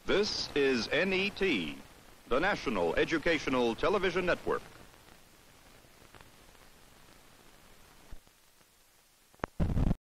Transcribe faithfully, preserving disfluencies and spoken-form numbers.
This is N E T, the National Educational Television Network.